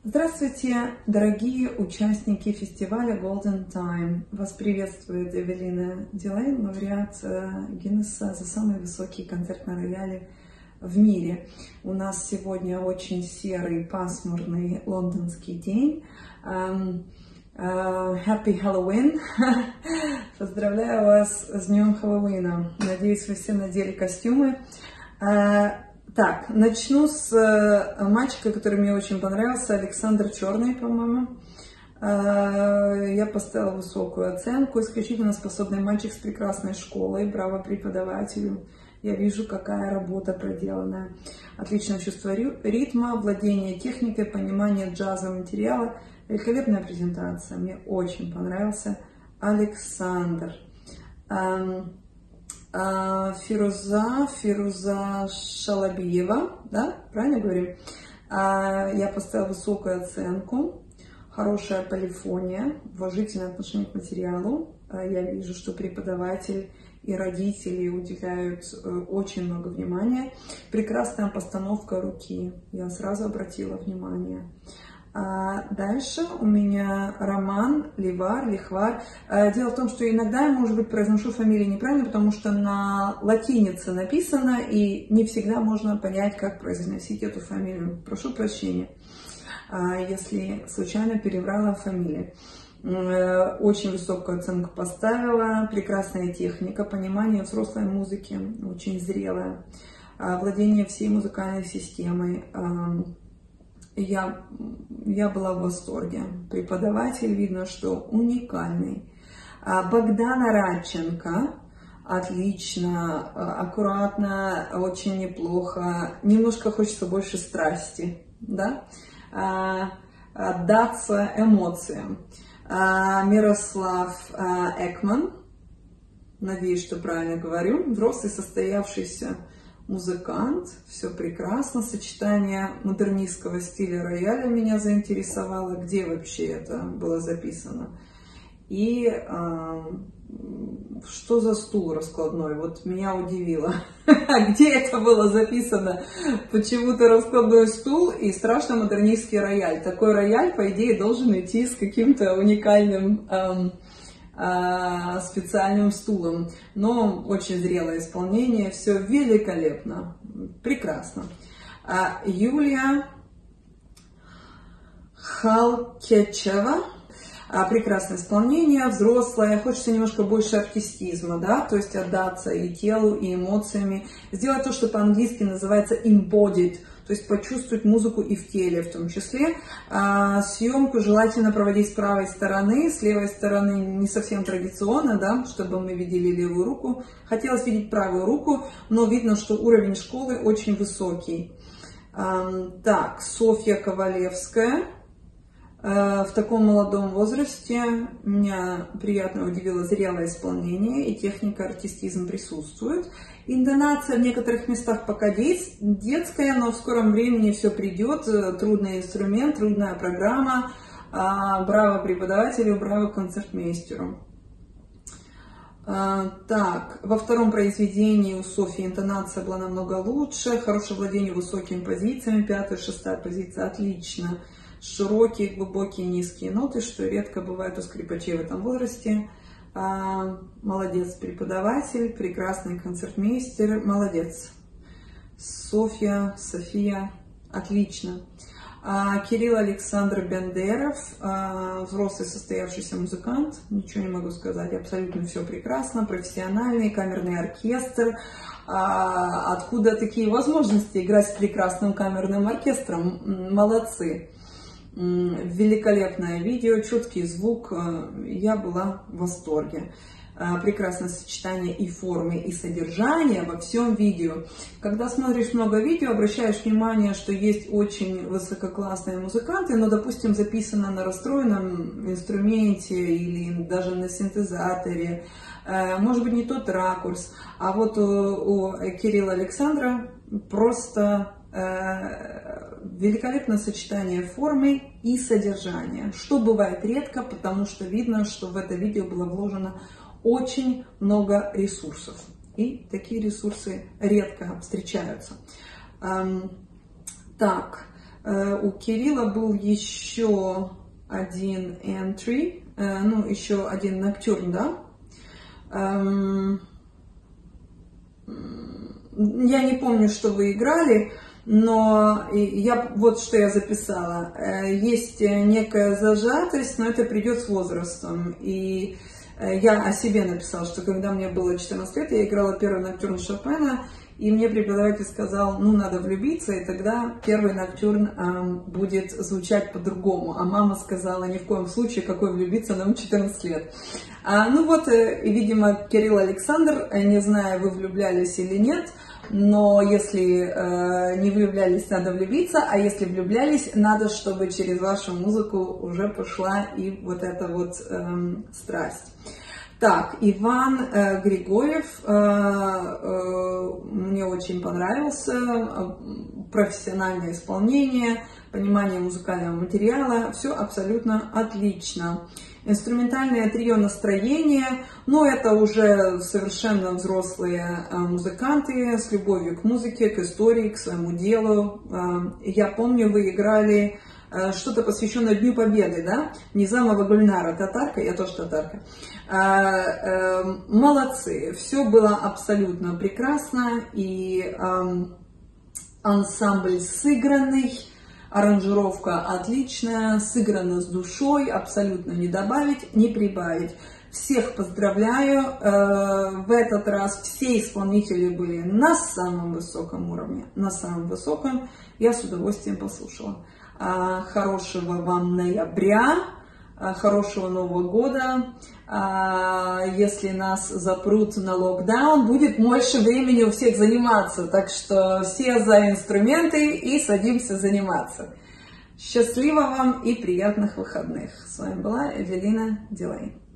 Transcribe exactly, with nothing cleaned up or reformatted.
Здравствуйте, дорогие участники фестиваля Golden Time. Вас приветствует Эвелина Дилейн, лауреат Гиннесса за самые высокие концертные рояли в мире. У нас сегодня очень серый, пасмурный лондонский день. Um, uh, Happy Halloween! Поздравляю вас с Днем Хэллоуина. Надеюсь, вы все надели костюмы. Uh, Так, начну с э, мальчика, который мне очень понравился, Александр Черный, по-моему. Э, я поставила высокую оценку. Исключительно способный мальчик с прекрасной школой, браво преподавателю. Я вижу, какая работа проделанная. Отличное чувство ритма, владение техникой, понимание джазового материала. Великолепная презентация. Мне очень понравился Александр. Эм, Фируза, Фируза Шалабиева, да, правильно говорю? Я поставила высокую оценку, хорошая полифония, уважительное отношение к материалу. Я вижу, что преподаватель и родители уделяют очень много внимания. Прекрасная постановка руки, я сразу обратила внимание. А дальше у меня Роман Ливар, Лихвар. Дело в том, что иногда я, может быть, произношу фамилию неправильно, потому что на латинице написано, и не всегда можно понять, как произносить эту фамилию. Прошу прощения, если случайно переврала фамилию. Очень высокую оценку поставила, прекрасная техника, понимание взрослой музыки, очень зрелое, владение всей музыкальной системой. Я, я была в восторге. Преподаватель, видно, что уникальный. Богдана Радченко. Отлично, аккуратно, очень неплохо. Немножко хочется больше страсти, да? Отдаться эмоциям. Мирослав Экман. Надеюсь, что правильно говорю. Взрослый состоявшийся музыкант, все прекрасно, сочетание модернистского стиля рояля меня заинтересовало, где вообще это было записано. И э, что за стул раскладной, вот меня удивило, где это было записано, почему-то раскладной стул и страшно модернистский рояль. Такой рояль, по идее, должен идти с каким-то уникальным э, специальным стулом, но очень зрелое исполнение, все великолепно, прекрасно. Юлия Халкечева, прекрасное исполнение, взрослое, хочется немножко больше артистизма, да, то есть отдаться и телу, и эмоциями, сделать то, что по-английски называется embodied, то есть почувствовать музыку и в теле в том числе. А, съемку желательно проводить с правой стороны, с левой стороны не совсем традиционно, да, чтобы мы видели левую руку. Хотелось видеть правую руку, но видно, что уровень школы очень высокий. А, так, Софья Ковалевская. В таком молодом возрасте меня приятно удивило зрелое исполнение, и техника, артистизм присутствует. Интонация в некоторых местах пока детская, но в скором времени все придет. Трудный инструмент, трудная программа. Браво преподавателю, браво концертмейстеру. Так, во втором произведении у Софьи интонация была намного лучше, хорошее владение высокими позициями, пятая, шестая позиция отлично. Широкие, глубокие, низкие ноты, что редко бывает у скрипачей в этом возрасте. Молодец преподаватель, прекрасный концертмейстер, молодец. Софья, София, отлично. Кирилл Александр Бендеров, взрослый состоявшийся музыкант, ничего не могу сказать, абсолютно все прекрасно, профессиональный, камерный оркестр. Откуда такие возможности играть с прекрасным камерным оркестром? Молодцы. Великолепное видео, четкий звук, я была в восторге. Прекрасное сочетание и формы, и содержания во всем видео. Когда смотришь много видео, обращаешь внимание, что есть очень высококлассные музыканты, но, допустим, записано на расстроенном инструменте или даже на синтезаторе. Может быть, не тот ракурс. А вот у, у Кирилла Александра просто великолепное сочетание формы и содержания, что бывает редко, потому что видно, что в это видео было вложено очень много ресурсов, и такие ресурсы редко встречаются. Так, У Кирилла был еще один entry, ну, еще один ноктюрн, да. Я не помню, что вы играли, но я, вот что я записала. Есть некая зажатость, но это придет с возрастом. И я о себе написала, что когда мне было четырнадцать лет, я играла первый ноктюрн Шопена, и мне преподаватель сказал, ну, надо влюбиться, и тогда первый ноктюрн э, будет звучать по-другому. А мама сказала, ни в коем случае, какой влюбиться, нам четырнадцать лет. А, ну вот, э, видимо, Кирилл Александр, не знаю, вы влюблялись или нет, но если э, не влюблялись, надо влюбиться, а если влюблялись, надо, чтобы через вашу музыку уже пошла и вот эта вот э, страсть. Так, Иван э, Григорьев, э, э, мне очень понравился, э, профессиональное исполнение, понимание музыкального материала, все абсолютно отлично. Инструментальное трио «Настроение», но это уже совершенно взрослые э, музыканты с любовью к музыке, к истории, к своему делу. Э, я помню, вы играли что-то посвященное Дню Победы, да? Низамова Гульнара, татарка, я тоже татарка. Молодцы, все было абсолютно прекрасно, и ансамбль сыгранный, аранжировка отличная, сыграна с душой, абсолютно не добавить, не прибавить. Всех поздравляю, в этот раз все исполнители были на самом высоком уровне, на самом высоком, я с удовольствием послушала. Хорошего вам ноября, хорошего Нового года. Если нас запрут на локдаун, будет больше времени у всех заниматься. Так что все за инструменты и садимся заниматься. Счастливо вам и приятных выходных. С вами была Эвелина Дилей.